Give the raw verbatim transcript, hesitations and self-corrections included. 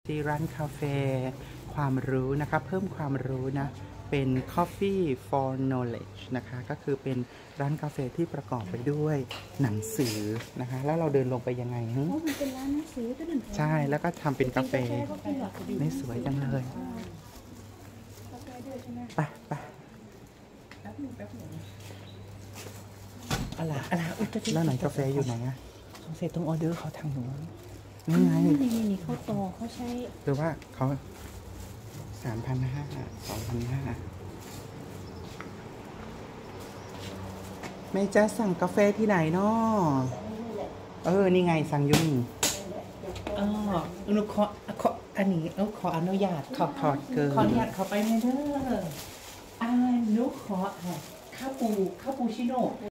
ที่ร้านคาเฟ่ความรู้นะคะเพิ่มความรู้นะเป็น Coffee for Knowledge นะคะก็คือเป็นร้านกาแฟที่ประกอบไปด้วยหนังสือนะคะแล้วเราเดินลงไปยังไงฮะมันเป็นร้านหนังสือก็หนึ่งใช่แล้วก็ทำเป็นกาแฟนี่สวยจังเลยไปไปอะไรอะไรแล้วไหนกาแฟอยู่ไหนอะสงสัยต้องออเดอร์เขาทางหนูนี่ไงนี่นี่เขาต่อเขาใช้หรือว่าเขาสามพันห้าสองพันห้าแม่จะสั่งกาแฟที่ไหนเนาะเออนี่ไงสั่งยุ่งอ๋อหนูขอขออันนี้เออขออนุญาตขอถอดเกินขออนุญาตเขาไปเนเด้ออ่าหนูขอข้าวปูข้าวปูชิโน่